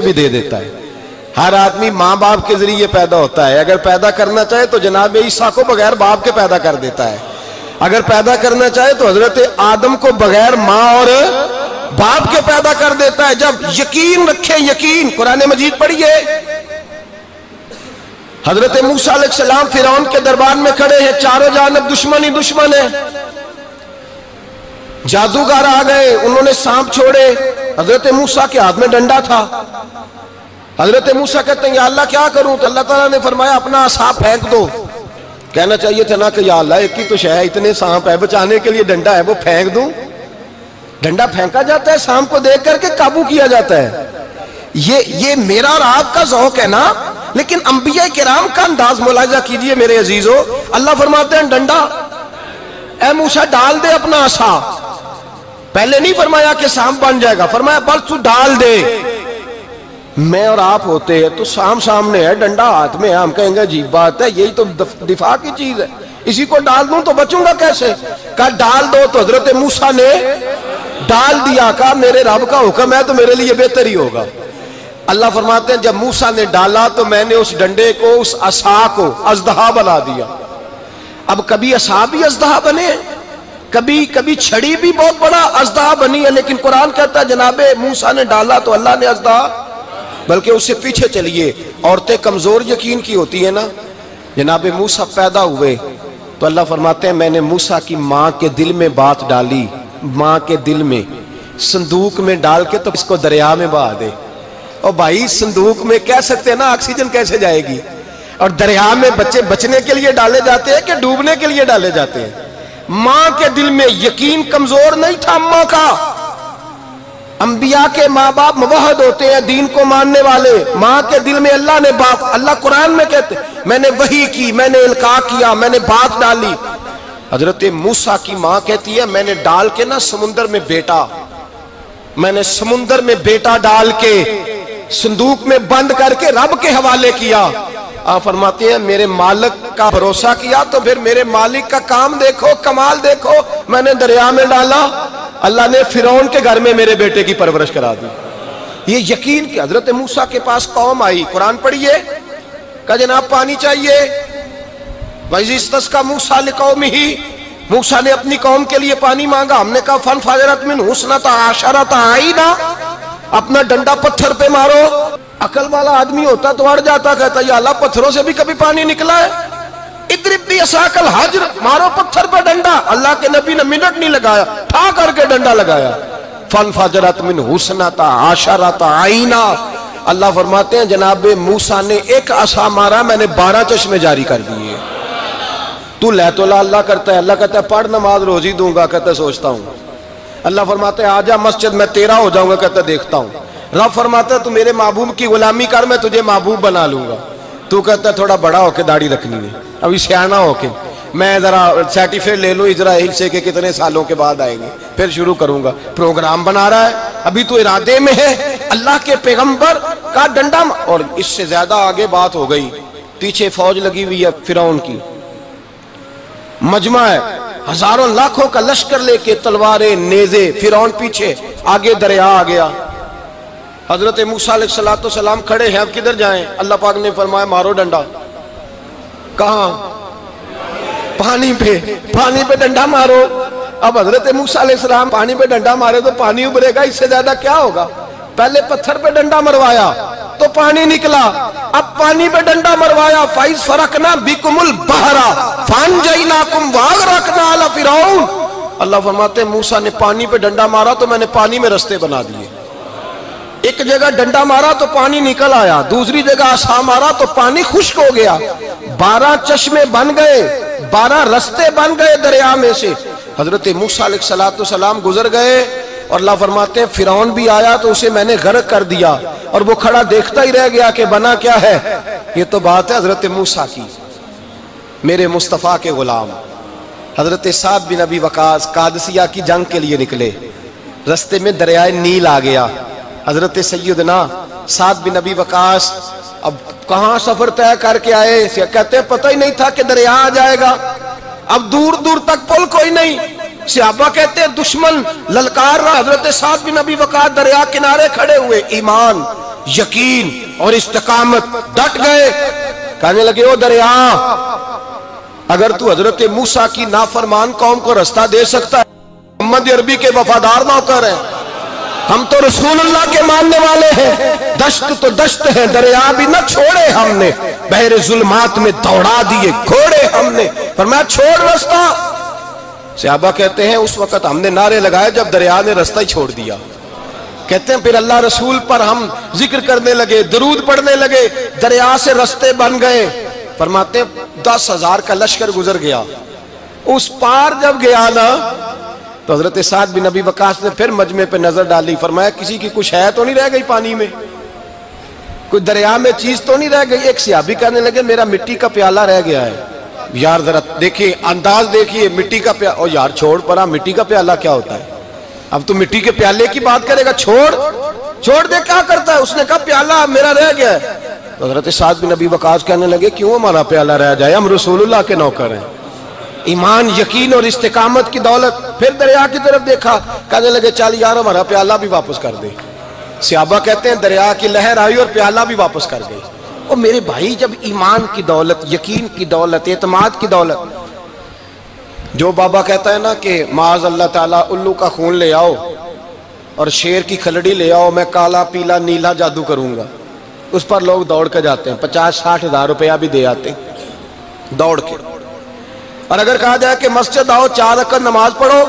بھی دے دیتا ہے. ہر آدمی ماں باپ کے ذریعے پیدا ہوتا ہے. اگر پیدا کرنا چاہے تو جناب عیسیٰ کو بغیر باپ کے پیدا کر دیتا ہے. اگر پیدا کرنا چاہے تو حضرت آدم کو بغیر ماں اور باپ کے پیدا کر دیتا ہے. جب یقین رکھیں, یقین, قرآن مجید پڑھیے. حضرت موسیٰ علیہ السلام فرعون کے دربار میں کھڑے ہیں, چاروں جانب دشمن ہی دشمن ہے. جادوگر آ گئے, انہوں نے سانپ چھوڑے. حضرت موسیٰ کے ہاتھ میں ڈنڈا تھا. حضرت موسیٰ کہتے ہیں یا اللہ کیا کروں؟ تو اللہ تعالیٰ نے فرمایا اپنا عصا پھینک دو. کہنا چاہیے تھا نا کہ یا اللہ ایک ہی تو شے ہے, اتنے سانپ ہے, بچانے کے لیے ڈنڈا ہے وہ پھینک دوں. ڈنڈا پھینکا جاتا ہے, سانپ کو دیکھ کر کے قابو کیا جاتا ہے. یہ میرا اور آپ کا ذوق ہے نا, لیکن انبیاء کرام کا انداز ملاحظہ کیجئے میرے عزیزو. اللہ فرماتے ہیں ڈنڈا اے موسیٰ ڈال دے اپنا عصا. پہلے نہیں فرمایا کہ سانپ بن جائے گا, فرمایا بس تو ڈال دے. میں اور آپ ہوتے ہیں تو سانپ سامنے ہے, ڈنڈا ہاتھ میں ہے, ہم کہیں گے عجیب بات ہے, یہی تو دفاع کی چیز ہے, اسی کو ڈال دوں تو بچوں گا کیسے؟ کہا ڈال دو. تو حضرت موسیٰ نے ڈال دیا. کہا میرے رب کا حکم ہے تو میرے لیے بہتر ہی ہوگا. اللہ فرماتے ہیں جب موسیٰ نے ڈالا تو میں نے اس ڈنڈے کو, اس عصا کو اژدہا بنا دیا. اب کبھی عصا بھی اژدہا بنے, کبھی چھڑی بھی بہت بڑا اژدہا بنی ہے, لیکن قرآن کہتا ہے جناب موسیٰ نے ڈالا تو اللہ نے اژدہا. بلکہ اس سے پیچھے چلیے, عورتیں کمزور یقین کی ہوتی ہیں نا. جناب موسیٰ پیدا ہوئے تو اللہ فرماتے ہیں میں نے موسیٰ کی ماں کے دل میں بات ڈالی, ماں کے دل میں صندوق میں ڈال کے تو اس کو دریا میں بہا دے. اور بھائی صندوق میں کہہ سکتے ہیں نا آکسیجن کیسے جائے گی, اور دریا میں بچے بچنے کے لیے ڈالے جاتے ہیں کہ ڈوبنے کے لیے ڈالے جاتے ہیں. ماں کے دل میں یقین کمزور نہیں تھا اماں کا. انبیاء کے ماں باپ موحد ہوتے ہیں, دین کو ماننے والے. ماں کے دل میں اللہ نے باپ, اللہ قرآن میں کہتے میں نے وحی کی, میں نے القاء کیا, میں نے بات ڈالی. حضرت موسیٰ کی ماں کہتی ہے میں نے ڈال کے نا سمندر میں بیٹا, میں نے سمندر میں بیٹا ڈال کے صندوق میں بند کر کے رب کے حوالے کیا. آپ فرماتے ہیں میرے مالک کا بھروسہ کیا تو پھر میرے مالک کا کام دیکھو, کمال دیکھو. میں نے دریا میں ڈالا, اللہ نے فرعون کے گھر میں میرے بیٹے کی پرورش کرا دی. یہ یقین کہ حضرت موسیٰ کے پاس قوم آئی, قرآن پڑھیے. کہا جناب پانی چاہیے. وَإِذِ اسْتَسْقَىٰ مُوسَىٰ لِقَوْمِهِ, موسیٰ نے اپنی قوم کے لیے پانی مانگا. ہم نے کہا فَانْفَجَرَتْ مِنْهُ اثْنَتَا عَشَرَةَ عَيْنًا, اپنا ڈنڈا پتھر پہ مارو. عقل والا آدمی ہوتا تو اڑ جاتا, کہتا یا اللہ پتھروں سے بھی کبھی پانی نکلا ہے؟ اضرب بعصاک الحجر, مارو پتھر پہ ڈنڈا. اللہ کے نبی نے منٹ نہیں لگایا, ٹھا کر کے ڈنڈا لگایا. فَانْفَجَرَتْ مِنْهُ اثْنَتَا عَشَرَةَ عَيْنًا. اللہ فرماتے ہیں جناب موسیٰ نے ایک عصا مارا, میں نے 12 چشمے جاری کر دیے. تو لے تو اللہ کرتا ہے, اللہ کہتا ہے پڑھ نماز روزی دوں گا, کہتا ہے سوچتا ہوں. اللہ فرماتا ہے آجا مسجد میں تیرا ہو جاؤں گا, کہتا ہے دیکھتا ہوں. رب فرماتا ہے تو میرے محبوب کی غلامی کر, میں تجھے محبوب بنا لوں گا. تو کہتا ہے تھوڑا بڑا ہو کے داڑھی رکھنی ہے, ابھی سیانا ہو کے میں ذرا سرٹیفکیٹ لے لوں اسرائیل سے کہ کتنے سالوں کے بعد آئیں گے, پھر شروع کروں گا. پروگرام بنا رہا ہے, ابھی تو ارادے میں ہے. اللہ کے پیغمبر کا ڈنڈا, اور اس سے زیادہ آگے بات ہو گئی. پیچھے فوج لگی ہوئی ہے فرعون کی, مجمع ہے, ہزاروں لاکھوں کا لشکر لے کے, تلواریں نیزے, فرعون پیچھے, آگے دریا آ گیا. حضرت موسیٰ علیہ السلام کھڑے ہیں, اب کدھر جائیں؟ اللہ پاک نے فرمایا مارو ڈنڈا. کہاں؟ پانی پہ ڈنڈا مارو. اب حضرت موسیٰ علیہ السلام پانی پہ ڈنڈا مارے تو پانی ابھرے گا, اس سے زیادہ کیا ہوگا؟ پہلے پتھر پہ ڈنڈا مروایا تو پانی نکلا, اب پانی پہ ڈنڈا مروایا. فَإِذْ فَرَقْنَا بِكُمُ الْبَحْرَ فَأَنْجَيْنَاكُمْ وَأَغْرَقْنَا آلَ فِرْعَوْنَ. اللہ فرماتے ہیں موسیٰ نے پانی پہ ڈنڈا مارا تو میں نے پانی میں رستے بنا دیے. ایک جگہ ڈنڈا مارا تو پانی نکل آیا, دوسری جگہ عصا مارا تو پانی خشک ہو گیا. 12 چشمے بن گئے, 12 رستے بن گئے دریا میں سے. حضرت موسیٰ علیہ السلام گزر گئے, اور اللہ فرماتے ہیں فرعون بھی آیا تو اسے میں نے غرق کر دیا, اور وہ کھڑا دیکھتا ہی رہ گیا کہ بنا کیا ہے. یہ تو بات ہے حضرت موسیٰ کی. میرے مصطفیٰ کے غلام حضرت سعد بن ابی وقاص قادسیہ کی جنگ کے لیے نکلے, رستے میں دریائے نیل آ گیا. حضرت سیدنا سعد بن ابی وقاص اب کہاں سفر طے کر کے آئے, کہتے ہیں پتہ ہی نہیں تھا کہ دریا آ جائے گا. اب دور دور تک پل کوئی نہیں. صحابہ کہتے ہیں دشمن للکار رہا, حضرت سعد بن ابی وقاص دریا کنارے کھڑے ہوئے, ایمان یقین اور استقامت، ڈٹ گئے. کہنے لگے او دریا، اگر تو حضرت موسیٰ کی نافرمان قوم کو رستہ دے سکتا ہے، محمد عربی کے وفادار نوکر ہیں، ہم تو رسول اللہ کے ماننے والے ہیں، دشت تو دشت ہے، دریا بھی نہ چھوڑے ہم نے، بحر ظلمات میں دوڑا دیے گھوڑے ہم نے. فرمایا چھوڑ رستہ. صحابہ کہتے ہیں اس وقت ہم نے نعرے لگائے جب دریا نے رستہ ہی چھوڑ دیا. کہتے ہیں پھر اللہ رسول پر ہم ذکر کرنے لگے، درود پڑھنے لگے، دریا سے رستے بن گئے. فرماتے ہیں 10,000 کا لشکر گزر گیا. اس پار جب گیا نا تو حضرت سعد بن ابی وقاص نے پھر مجمع پہ نظر ڈالی. فرمایا کسی کی کچھ ہے تو نہیں رہ گئی پانی میں، کوئی دریا میں چیز تو نہیں رہ گئی. ایک صحابی کہنے لگے میرا مٹی کا پیالہ رہ گیا ہے. یار ذرا دیکھیے انداز دیکھیے، مٹی کا پیالہ. او یار چھوڑ پرا، مٹی کا پیالہ کیا ہوتا ہے؟ اب تو مٹی کے پیالے کی بات کرے گا. چھوڑ دے، کیا کرتا ہے؟ اس نے کہا پیالہ میرا رہ گیا ہے. تو حضرت سعد بن ابی وقاص کہنے لگے کیوں ہمارا پیالہ رہ جائے، ہم رسول اللہ کے نوکر ہیں. ایمان، یقین اور استقامت کی دولت. پھر دریا کی طرف دیکھا، کہنے لگے چل یار ہمارا پیالہ بھی واپس کر دے. صحابہ کہتے ہیں دریا کی لہر آئی اور پیالہ بھی واپس کر گئی. اور میرے بھائی جب ایمان کی دولت، یقین کی دولت، اعتماد کی دولت، جو بابا کہتا ہے نا کہ معاذ اللہ تعالیٰ الو کا خون لے آؤ اور شیر کی کھلڑی لے آؤ، میں کالا پیلا نیلا جادو کروں گا، اس پر لوگ دوڑ کے جاتے ہیں، 50-60 ہزار روپیہ بھی دے آتے ہیں دوڑ کے. اور اگر کہا جائے کہ مسجد آؤ 4 رکعت نماز پڑھو،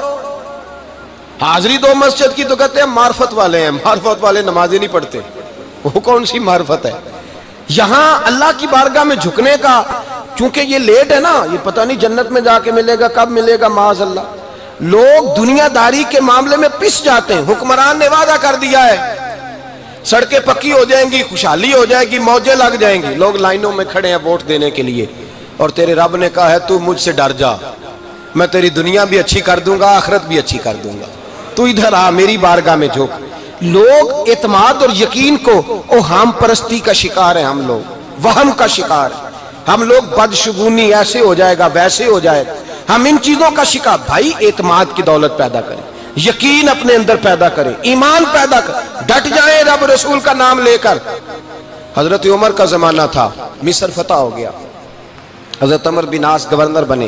حاضری دو مسجد کی، تو کہتے ہیں معرفت والے ہیں. معرفت والے نمازیں نہیں پڑھتے، وہ کون سی معرفت ہے؟ یہاں اللہ کی بارگاہ میں جھکنے کا، چونکہ یہ لیٹ ہے نا، یہ پتہ نہیں جنت میں جا کے ملے گا، کب ملے گا، معاذ اللہ. لوگ دنیا داری کے معاملے میں پس جاتے ہیں. حکمران نے وعدہ کر دیا ہے سڑکیں پکی ہو جائیں گی، خوشحالی ہو جائے گی، موجیں لگ جائیں گی، لوگ لائنوں میں کھڑے ہیں ووٹ دینے کے لیے، اور تیرے رب نے کہا ہے تو مجھ سے ڈر جا، میں تیری دنیا بھی اچھی کر دوں گا، آخرت بھی اچھی کر دوں گا، تو ادھر آ میری بارگاہ میں جھک. لوگ اعتماد اور یقین کو اوہام پرستی کا شکار ہیں، ہم لوگ وہم کا شکار ہیں، ہم لوگ بدشگونی ایسے ہو جائے گا ویسے ہو جائے گا، ہم ان چیزوں کا شکار. بھائی اعتماد کی دولت پیدا کریں، یقین اپنے اندر پیدا کریں، ایمان پیدا کریں، ڈٹ جائیں رب رسول کا نام لے کر. حضرت عمر کا زمانہ تھا، مصر فتح ہو گیا، حضرت عمر بن عاص گورنر بنے.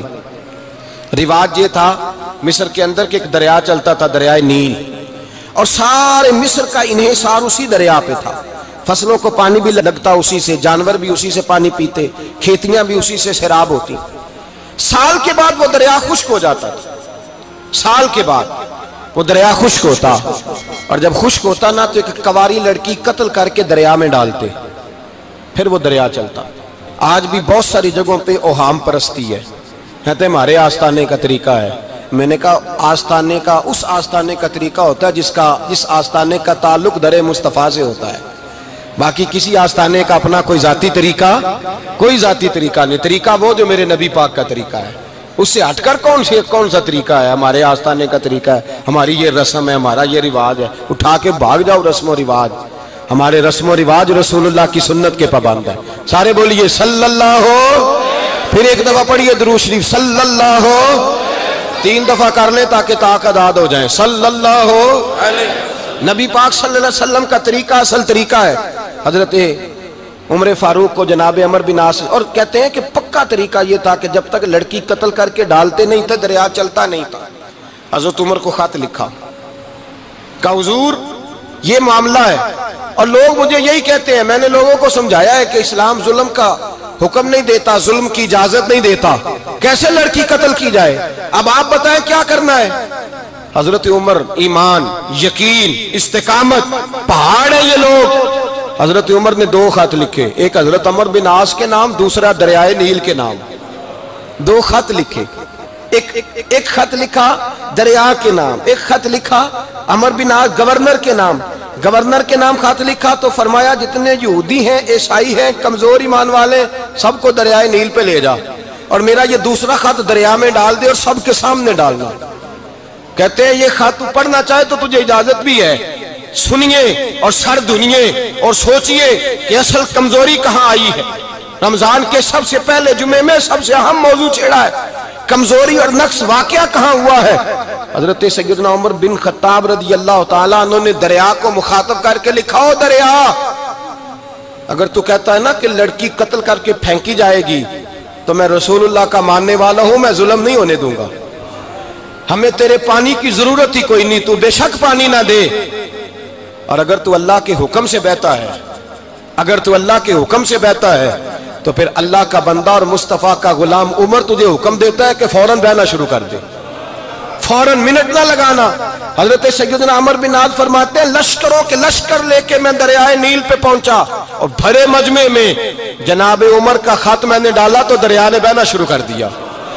رواج یہ تھا مصر کے اندر کہ ایک دریا چلتا تھا، دریائے نیل، اور سارے مصر کا انحصار اسی دریا پہ تھا. فصلوں کو پانی بھی لگتا اسی سے، جانور بھی اسی سے پانی پیتے، کھیتیاں بھی اسی سے سیراب ہوتی. سال کے بعد وہ دریا خشک ہو جاتا تھا، سال کے بعد وہ دریا خشک ہوتا، اور جب خشک ہوتا نا تو ایک کواری لڑکی قتل کر کے دریا میں ڈالتے، پھر وہ دریا چلتا. آج بھی بہت ساری جگہوں پہ اوہام پرستی ہے، کہتے ہیں ہمارے آستانے کا طریقہ ہے. میں نے کہا آستانے کا اس آستانے کا طریقہ ہوتا ہے جس آستانے کا تعلق در مصطفیٰ سے ہوتا ہے. باقی کسی آستانے کا اپنا کوئی ذاتی طریقہ نہیں. طریقہ وہ جو میرے نبی پاک کا طریقہ ہے، اس سے ہٹ کر کون سا طریقہ ہے؟ ہمارے آستانے کا طریقہ ہے، ہماری یہ رسم ہے، ہمارا یہ رواج ہے. اٹھا کے بھاگ جاؤ رسم و رواج. ہمارے رسم و رواج رسول اللہ کی سنت کے پابند ہے. سارے بولیے صلی اللہ ہو. پھر ایک دفعہ پڑھیے درود شریف صلی اللہ ہو. 3 دفعہ کر لیں تاکہ طاقت آداد ہو جائیں. صلی اللہ ہو. نبی پاک صلی اللہ علیہ وسلم کا طریقہ اصل طریقہ ہے. حضرت عمر فاروق کو جناب عمر بن عاص، اور کہتے ہیں کہ پکا طریقہ یہ تھا کہ جب تک لڑکی قتل کر کے ڈالتے نہیں تھے دریا چلتا نہیں تھا. حضرت عمر کو خط لکھا کہ حضور یہ معاملہ ہے، اور لوگ مجھے یہی کہتے ہیں. میں نے لوگوں کو سمجھایا ہے کہ اسلام ظلم کا حکم نہیں دیتا، ظلم کی اجازت نہیں دیتا، کیسے لڑکی قتل کی جائے. اب آپ بتائیں کیا کرنا ہے؟ حضرت عمر ایمان، یقین، استقامت، پہاڑ ہے یہ لوگ. حضرت عمر نے 2 خط لکھے، ایک حضرت عمر بن عاص کے نام، دوسرا دریائے نیل کے نام. 2 خط لکھے، ایک خط لکھا دریا کے نام، ایک خط لکھا عمر بن عاص گورنر کے نام. گورنر کے نام خط لکھا تو فرمایا جتنے یہودی ہیں، عیسائی ہیں، کمزور ایمان والے، سب کو دریائے نیل پہ لے جا، اور میرا یہ دوسرا خط دریا میں ڈال دے اور سب کے سامنے ڈالنا. کہتے ہیں یہ خط پڑھنا چاہے تو تجھے اجازت بھی ہے، سنیے اور سر دھنیے اور سوچئے کہ اصل کمزوری کہاں آئی ہے. رمضان کے سب سے پہلے جمعے میں سب سے اہم موضوع چھیڑا ہے، کمزوری اور نقص واقعہ کہاں ہوا ہے. حضرت سیدنا عمر بن خطاب رضی اللہ تعالیٰ عنہ نے دریا کو مخاطب کر کے لکھا، ہو دریا اگر تو کہتا ہے نا کہ لڑکی قتل کر کے پھینکی جائے گی تو میں رسول اللہ کا ماننے والا ہوں، میں ظلم نہیں ہونے دوں گا، ہمیں تیرے پانی کی ضرورت ہی کوئی نہیں، تو بے شک پانی نہ دے۔ اور اگر تو اللہ کے حکم سے بہتا ہے، اگر تو اللہ کے حکم سے بہتا ہے تو پھر اللہ کا بندہ اور مصطفیٰ کا غلام عمر تجھے حکم دیتا ہے کہ فوراً بہنا شروع کر دے، فوراً منٹ نہ لگانا۔ حضرت سیدنا عمر بن عاص فرماتے ہیں لشکروں کے لشکر لے کے میں دریائے نیل پہ پہنچا اور بھرے مجمع میں جناب عمر کا خط میں نے ڈالا تو دریا نے بہنا شروع کر دیا۔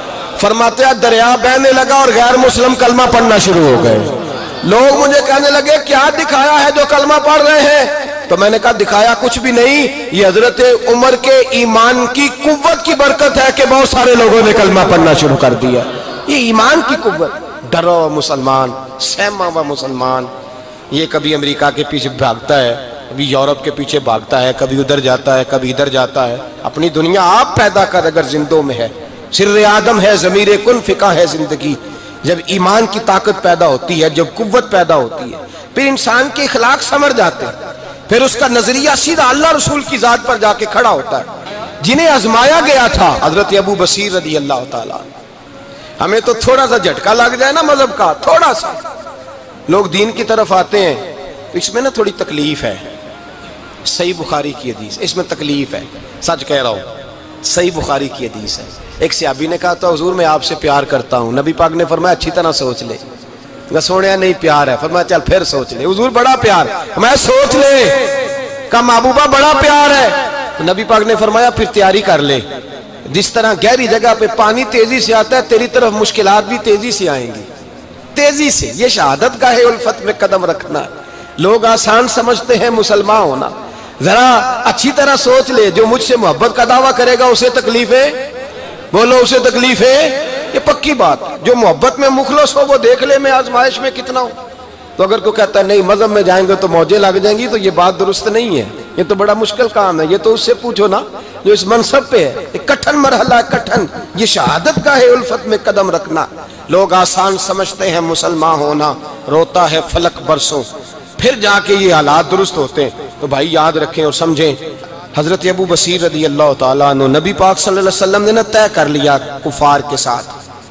فرماتے ہیں دریا بہنے لگا اور غیر مسلم کلمہ پڑھنا شروع ہو گئے۔ لوگ مجھے کہنے لگے کیا دکھایا ہے جو کلمہ پڑھ رہے ہیں؟ تو میں نے کہا دکھایا کچھ بھی نہیں، یہ حضرت عمر کے ایمان کی قوت کی برکت ہے کہ بہت سارے لوگوں نے کلمہ پڑھنا شروع کر دیا۔ یہ ایمان کی قوت، ڈرا ہوا مسلمان، سہما ہوا مسلمان، یہ کبھی امریکہ کے پیچھے بھاگتا ہے، کبھی یورپ کے پیچھے بھاگتا ہے، کبھی ادھر جاتا ہے، کبھی ادھر جاتا ہے۔ اپنی دنیا آپ پیدا کر اگر زندوں میں ہے، سر آدم ہے، ضمیر کن فقہ ہے زندگی۔ جب ایمان کی طاقت پیدا ہوتی ہے، جب قوت پیدا ہوتی ہے، پھر انسان کے اخلاق سمر جاتے ہیں، پھر اس کا نظریہ سیدھا اللہ رسول کی ذات پر جا کے کھڑا ہوتا ہے۔ جنہیں آزمایا گیا تھا حضرت ابو بصیر رضی اللہ تعالیٰ، ہمیں تو تھوڑا سا جھٹکا لگ جائے نا مذہب کا، تھوڑا سا لوگ دین کی طرف آتے ہیں تو اس میں نا تھوڑی تکلیف ہے۔ صحیح بخاری کی حدیث، اس میں تکلیف ہے، سچ کہہ رہا ہوں، صحیح بخاری کی حدیث ہے۔ ایک صحابی نے کہا تھا حضور میں آپ سے پیار کرتا ہوں، نبی پاک نے فرمایا اچھی طرح سوچ لے۔ سونے نہیں پیار ہے، فرمایا چل پھر سوچ لے۔ حضور بڑا پیار، میں سوچ لے۔ کہا محبوبہ بڑا پیار ہے، نبی پاک نے فرمایا پھر تیاری کر لے، جس طرح گہری جگہ پہ پانی تیزی سے آتا ہے تیری طرف مشکلات بھی تیزی سے آئیں گی، تیزی سے۔ یہ شہادت گاہ الفت میں قدم رکھنا، لوگ آسان سمجھتے ہیں مسلمان ہونا، ذرا اچھی طرح سوچ لے۔ جو مجھ سے محبت کا دعویٰ کرے گا اسے تکلیف ہے، بولو اسے تکلیف ہے، یہ پکی بات۔ جو محبت میں مخلص ہو وہ دیکھ لے میں آزمائش میں کتنا ہوں۔ تو اگر کوئی کہتا ہے نہیں مذہب میں جائیں گے تو موجیں لگ جائیں گی، تو یہ بات درست نہیں ہے، یہ تو بڑا مشکل کام ہے۔ یہ تو اس سے پوچھو نا جو اس منصب پہ ہے، ایک کٹھن مرحلہ ہے، کٹھن۔ یہ شہادت گاہ الفت میں قدم رکھنا، لوگ آسان سمجھتے ہیں مسلمان ہونا، روتا ہے فلک برسوں، پھر جا کے یہ حالات درست ہوتے ہیں۔ تو بھائی یاد رکھیں اور سمجھیں، حضرت ابو بصیر رضی اللہ تعالیٰ عنہ، نبی پاک صلی اللہ علیہ وسلم نے طے کر لیا کفار کے ساتھ،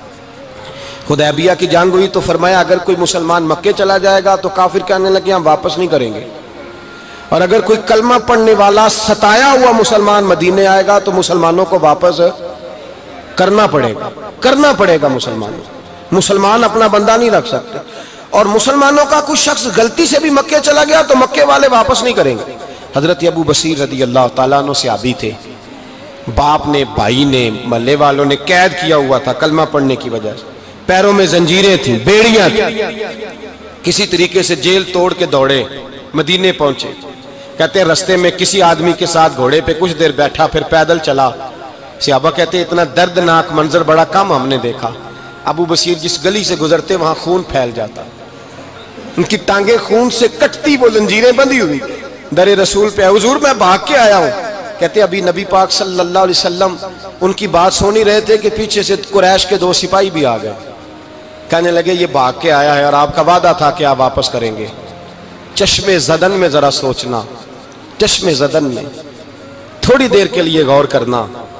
حدیبیہ کی جنگ ہوئی تو فرمایا اگر کوئی مسلمان مکے چلا جائے گا تو کافر کہنے لگے ہم واپس نہیں کریں گے، اور اگر کوئی کلمہ پڑھنے والا ستایا ہوا مسلمان مدینے آئے گا تو مسلمانوں کو واپس کرنا پڑے گا مسلمان اپنا بندہ نہیں رکھ سکتے۔ اور مسلمانوں کا کوئی شخص غلطی سے بھی مکے چلا گیا تو مکے والے واپس نہیں کریں گے۔ حضرت ابو بصیر رضی اللہ تعالیٰ عنہ صحابی تھے، باپ نے، بھائی نے، محلے والوں نے قید کیا ہوا تھا کلمہ پڑھنے کی وجہ سے، پیروں میں زنجیریں تھیں، بیڑیاں تھیں، کسی طریقے سے جیل توڑ کے دوڑے مدینے پہنچے۔ کہتے ہیں رستے میں کسی آدمی کے ساتھ گھوڑے پہ کچھ دیر بیٹھا پھر پیدل چلا۔ صحابہ کہتے ہیں اتنا دردناک منظر بڑا کم ہم نے دیکھا۔ ابو بصیر جس گلی سے گزرتے وہاں خون پھیل جاتا، ان کی ٹانگیں خون سے کٹتی، وہ زنجیریں بندھی ہوئی، در رسول پہ حضور میں بھاگ کے آیا ہوں۔ کہتے ابھی نبی پاک صلی اللہ علیہ وسلم ان کی بات سن ہی رہے تھے کہ پیچھے سے قریش کے 2 سپاہی بھی آ گئے، کہنے لگے یہ بھاگ کے آیا ہے اور آپ کا وعدہ تھا کہ آپ واپس کریں گے۔ چشم زدن میں ذرا سوچنا، چشم زدن میں تھوڑی دیر کے لیے غور کرنا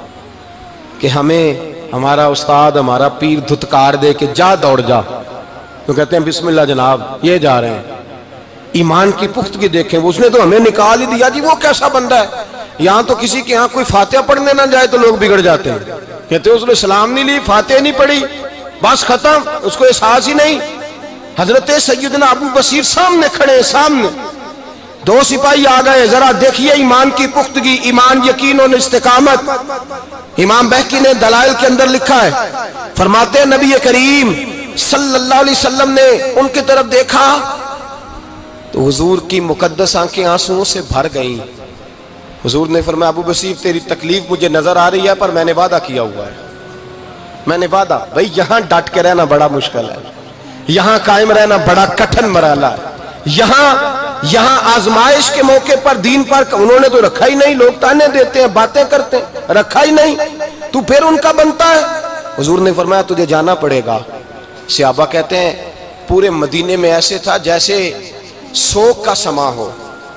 کہ ہمیں ہمارا استاد، ہمارا پیر دھتکار دے کہ جا دوڑ جا، تو کہتے ہیں بسم اللہ جناب یہ جا رہے ہیں۔ ایمان کی پختگی دیکھیں، اس نے تو ہمیں نکال ہی دیا جی، وہ کیسا بندہ ہے۔ یہاں تو کسی کے یہاں کوئی فاتحہ پڑھنے نہ جائے تو لوگ بگڑ جاتے ہیں، کہتے ہیں اس نے سلام نہیں لی، فاتحہ نہیں پڑھی، بس ختم، اس کو احساس ہی نہیں۔ حضرت سیدنا ابو بصیر سامنے کھڑے، سامنے 2 سپاہی آ گئے، ذرا دیکھیے ایمان کی پختگی، ایمان، یقین اور استقامت۔ امام بہقی نے دلائل کے اندر لکھا ہے، فرماتے ہیں نبی کریم صلی اللہ علیہ وسلم نے ان کی طرف دیکھا تو حضور کی مقدس آنکھیں آنسوؤں سے بھر گئیں۔ حضور نے فرمایا ابو بصیر تیری تکلیف مجھے نظر آ رہی ہے پر میں نے وعدہ کیا ہوا ہے، میں نے وعدہ۔ بھائی یہاں ڈٹ کے رہنا بڑا مشکل ہے، یہاں قائم رہنا بڑا کٹھن مرحلہ ہے۔ یہاں آزمائش کے موقع پر دین پر انہوں نے تو رکھا ہی نہیں، لوگ تانے دیتے ہیں، باتیں کرتے ہیں، رکھا ہی نہیں، تو پھر ان کا بنتا ہے۔ حضور نے فرمایا تجھے جانا پڑے گا۔ صحابہ کہتے ہیں پورے مدینے میں ایسے تھا جیسے سوگ کا سما ہو،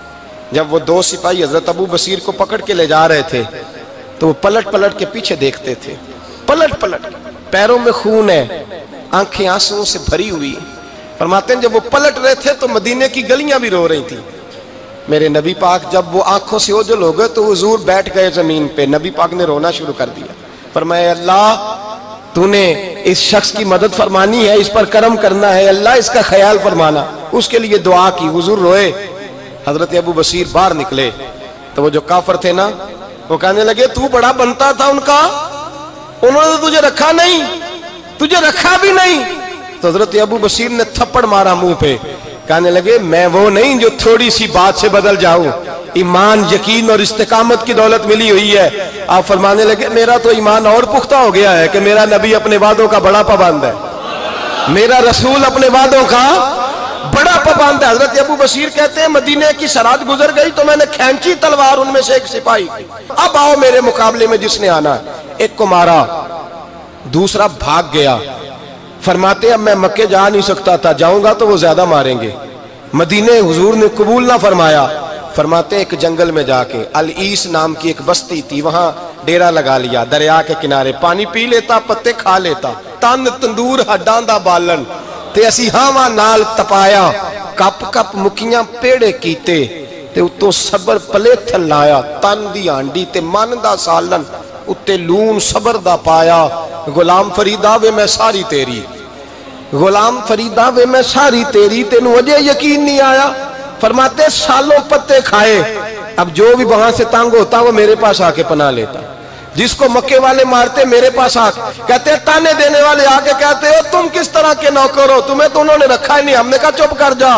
جب وہ دو سپاہی حضرت ابو بصیر کو پکڑ کے لے جا رہے تھے تو وہ پلٹ پلٹ کے پیچھے دیکھتے تھے، پلٹ پلٹ، پیروں میں خون ہے، آنکھیں آنسوں سے بھری ہوئی۔ فرماتے ہیں جب وہ پلٹ رہے تھے تو مدینے کی گلیاں بھی رو رہی تھیں۔ میرے نبی پاک جب وہ آنکھوں سے اوجھل ہو گئے تو حضور بیٹھ گئے زمین پہ، نبی پاک نے رونا شروع کر دیا۔ فرمایا اللہ تو نے اس شخص کی مدد فرمانی ہے، اس پر کرم کرنا ہے، اللہ اس کا خیال فرمانا، اس کے لیے دعا کی، حضور روئے۔ حضرت ابو بصیر باہر نکلے تو وہ جو کافر تھے نا وہ کہنے لگے تو بڑا بنتا تھا ان کا، انہوں نے تجھے رکھا نہیں، تجھے رکھا بھی نہیں۔ تو حضرت ابو بصیر نے تھپڑ مارا منہ پہ، کہنے لگے میں وہ نہیں جو تھوڑی سی بات سے بدل جاؤں، ایمان یقین اور استقامت کی دولت ملی ہوئی ہے۔ آپ فرمانے لگے میرا تو ایمان اور پختہ ہو گیا ہے کہ میرا نبی اپنے وعدوں کا بڑا پابند ہے، میرا رسول اپنے وعدوں کا بڑا پابند ہے۔ حضرت ابو بصیر کہتے ہیں مدینے کی سرحد گزر گئی تو میں نے کھینچی تلوار ان میں سے ایک سپاہی، اب آؤ میرے مقابلے میں جس نے آنا ہے۔ ایک کو مارا، دوسرا بھاگ گیا۔ فرماتے ہیں اب میں مکے جا نہیں سکتا تھا، جاؤں گا تو وہ زیادہ ماریں گے، مدینے حضور نے قبول نہ فرمایا۔ فرماتے ہیں ایک جنگل میں جا کے العیس نام کی ایک بستی تھی، وہاں ڈیرا لگا لیا، دریا کے کنارے، پانی پی لیتا، پتے کھا لیتا، تن تندور ہڈاں دا بالن تے اسی ہاواں نال تپایا، کپ کپ مکیاں پیڑے کیتے تے اتوں صبر پلیتھن لایا، تن دی ہانڈی تے من دا سالن اتے لون صبر دا پایا۔ غلام فریدا وے میں ساری تیری، غلام فریدا وے میں ساری تیری، تینوں وجہ یقین نہیں آیا۔ فرماتے سالوں پتے کھائے، اب جو بھی وہاں سے تنگ ہوتا وہ میرے پاس آ کے پناہ لیتا، جس کو مکے والے مارتے میرے پاس آ کے کہتے تانے دینے والے آ کے کہتے ہو تم کس طرح کے نوکر ہو، تمہیں تو انہوں نے رکھا ہی نہیں۔ ہم نے کہا چپ کر جا،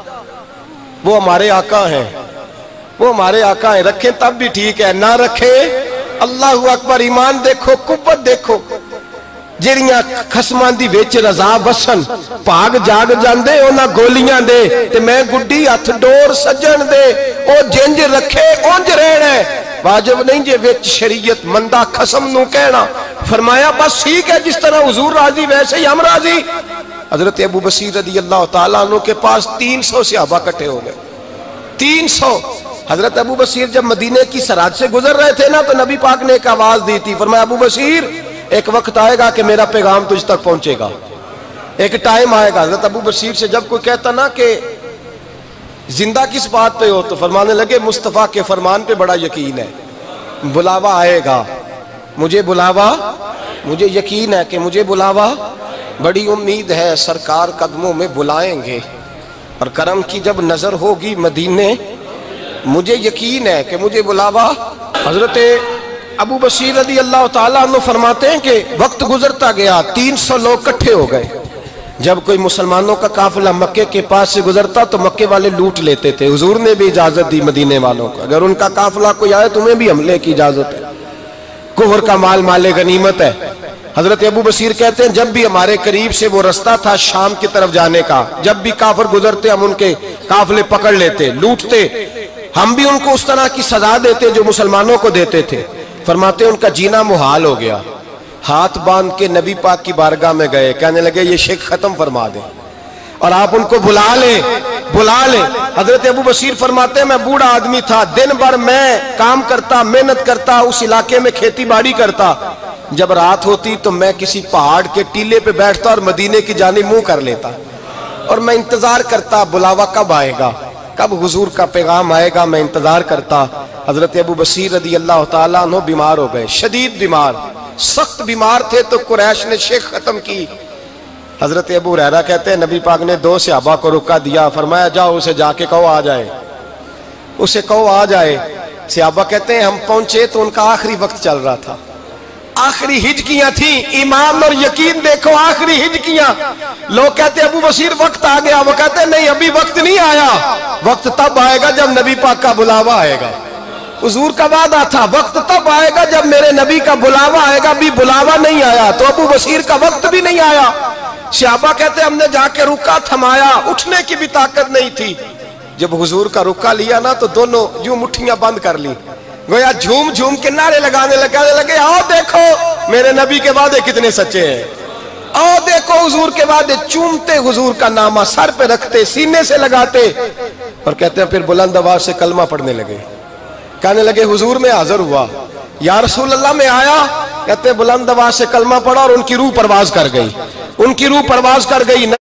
وہ ہمارے آقا ہیں، وہ ہمارے آقا ہیں، رکھیں تب بھی ٹھیک ہے، نہ رکھیں اللہ اکبر۔ ایمان دیکھو، قوت دیکھو، جڑیاں خسماں دی وچ رضا وسن بھاگ جاگ جاندے انہاں گولیاں دے تے میں گڈی ہتھ ڈور سجن دے، او جنج رکھے اونج رہنا ہے، واجب نہیں جے وچ شریعت مندہ خسم نو کہنا۔ فرمایا بس ٹھیک ہے، جس طرح حضور راضی ویسے ہی ہم راضی۔ حضرت ابو بصیر رضی اللہ تعالیٰ عنہ کے پاس 300 صحابہ کٹھے ہو گئے، 300۔ حضرت ابو بصیر جب مدینے کی سرحد سے گزر رہے تھے نا تو نبی پاک نے ایک آواز دی تھی، فرمایا ابو بصیر ایک وقت آئے گا کہ میرا پیغام تجھ تک پہنچے گا، ایک ٹائم آئے گا۔ حضرت ابو بصیر سے جب کوئی کہتا نا کہ زندہ کس بات پہ ہو تو فرمانے لگے مصطفیٰ کے فرمان پہ بڑا یقین ہے، بلاوا آئے گا، مجھے بلاوا، مجھے یقین ہے کہ مجھے بلاوا، بڑی امید ہے سرکار قدموں میں بلائیں گے، اور کرم کی جب نظر ہوگی مدینے، مجھے یقین ہے کہ مجھے بلاوا۔ حضرت ابو بصیر رضی اللہ تعالیٰ عنہ فرماتے ہیں کہ وقت گزرتا گیا، 300 لوگ کٹھے ہو گئے۔ جب کوئی مسلمانوں کا قافلہ مکے کے پاس سے گزرتا تو مکے والے لوٹ لیتے تھے، حضور نے بھی اجازت دی مدینے والوں کو، اگر ان کا قافلہ کوئی آئے تمہیں بھی حملے کی اجازت ہے، کفر کا مال مال غنیمت ہے۔ حضرت ابو بصیر کہتے ہیں جب بھی ہمارے قریب سے وہ رستہ تھا شام کی طرف جانے کا، جب بھی کافر گزرتے ہم ان کے قافلے پکڑ لیتے، لوٹتے، ہم بھی ان کو اس طرح کی سزا دیتے جو مسلمانوں کو دیتے تھے۔ فرماتے ہیں ان کا جینا محال ہو گیا، ہاتھ باندھ کے نبی پاک کی بارگاہ میں گئے، کہنے لگے یہ شرک ختم فرما دیں اور آپ ان کو بلا لیں، بلا لیں۔ حضرت ابو بصیر فرماتے ہیں میں بوڑھا آدمی تھا، دن بھر میں کام کرتا، محنت کرتا، اس علاقے میں کھیتی باڑی کرتا، جب رات ہوتی تو میں کسی پہاڑ کے ٹیلے پہ بیٹھتا اور مدینے کی جانب منہ کر لیتا اور میں انتظار کرتا بلاوا کب آئے گا، کب حضور کا پیغام آئے گا، میں انتظار کرتا۔ حضرت ابو بصیر رضی اللہ تعالیٰ عنہ بیمار ہو گئے، شدید بیمار، سخت بیمار تھے تو قریش نے شیخ ختم کی۔ حضرت ابو ہریرہ کہتے ہیں نبی پاک نے 2 صحابہ کو رکا دیا، فرمایا جاؤ اسے جا کے کہو آ جائے، اسے کہو آ جائے۔ صحابہ کہتے ہیں ہم پہنچے تو ان کا آخری وقت چل رہا تھا، آخری ہجکیاں تھیں، ایمان اور یقین دیکھو، آخری ہجکیاں۔ لوگ کہتے ہیں ابو بصیر وقت آ گیا، وہ کہتے ہیں نہیں ابھی وقت نہیں آیا، وقت تب آئے گا جب نبی پاک کا بلاوا آئے گا۔ حضور کا وعدہ تھا وقت تب آئے گا جب میرے نبی کا بلاوا آئے گا، بھی بلاوا نہیں آیا تو ابو بصیر کا وقت بھی نہیں آیا۔ صحابہ کہتے ہیں ہم نے جا کے رکا، تھمایا، اٹھنے کی بھی طاقت نہیں تھی۔ جب حضور کا رکا لیا نا تو دونوں یوں مٹھیاں بند کر لی، گویا جھوم جھوم کے نعرے لگانے لگے آؤ دیکھو میرے نبی کے وعدے کتنے سچے ہیں، آؤ دیکھو حضور کے وعدے، چومتے حضور کا نامہ، سر پہ رکھتے، سینے سے لگاتے۔ اور کہتے ہیں پھر بلند آواز سے کلمہ پڑھنے لگے. کہنے لگے حضور میں حاضر ہوا، یا رسول اللہ میں آیا. کہتے ہیں بلند آواز سے کلمہ پڑھا اور ان کی روح پرواز کر گئی، ان کی روح پرواز کر گئی.